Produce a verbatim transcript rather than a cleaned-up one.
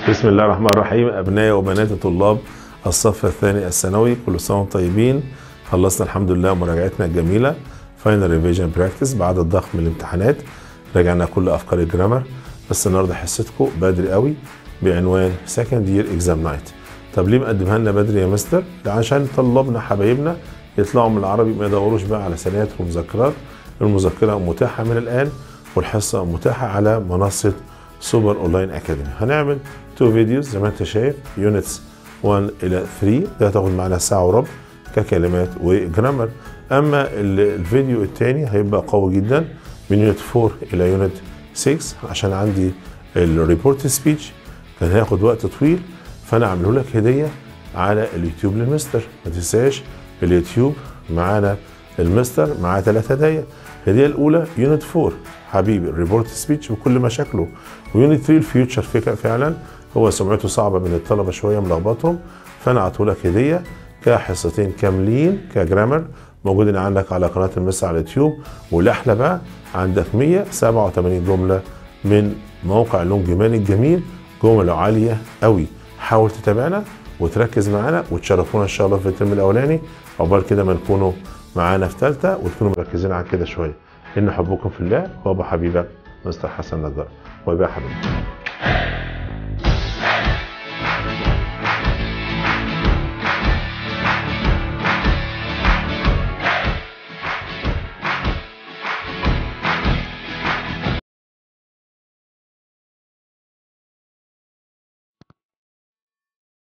بسم الله الرحمن الرحيم. أبنائي وبنات طلاب الصف الثاني الثانوي، كل سنة وانتم طيبين. خلصنا الحمد لله مراجعتنا الجميلة فاينل ريفيجن براكتس بعد الضغط من الامتحانات. راجعنا كل أفكار الجرامر، بس النهارده حصتكم بدري قوي بعنوان سكند يير اكزام نايت. طب ليه مقدمها لنا بدري يا مستر؟ ده عشان طلابنا حبايبنا يطلعوا من العربي ما يدوروش بقى على سنوات ومذكرات. المذكرة متاحة من الآن والحصة متاحة على منصة سوبر اونلاين اكاديمي. هنعمل تو فيديوز زي ما انت شايف، يونتس واحد الى ثلاثة، ده هتاخد معانا ساعه وربع ككلمات وجرامر. اما الفيديو الثاني هيبقى قوي جدا من يونت أربعة الى يونت ستة، عشان عندي الريبورت سبيتش كان هياخد وقت طويل، فانا اعمله لك هديه على اليوتيوب للمستر. ما تنساش اليوتيوب معانا المستر معاه ثلاث هدايا. الهديه الاولى يونت أربعة حبيبي الريبورت سبيتش بكل مشاكله، ويونت ثلاثة الفيوتشر فكره فعلا هو سمعته صعبه من الطلبه شويه ملخبطهم، فانا اعطيه لك هديه كحصتين كاملين كجرامر موجودين عندك على قناه المستر على اليوتيوب. والاحلى بقى عندك مية وسبعة وثمانين جمله من موقع لونج مان الجميل، جمل عاليه قوي. حاول تتابعنا وتركز معانا وتشرفونا ان شاء الله في الترم الاولاني، عقبال كده ما نكونوا معانا في ثالثه وتكونوا مركزين على كده شويه. ان حبكم في الله، وابو حبيبك مستر حسن نجار. وبيا حبيبي.